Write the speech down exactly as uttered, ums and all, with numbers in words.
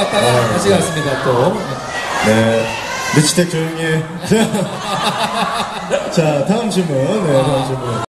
나왔다가 네. 다시 갔습니다, 또. 네. 르치텍 조용히 해. 자, 다음 질문. 네, 다음 질문.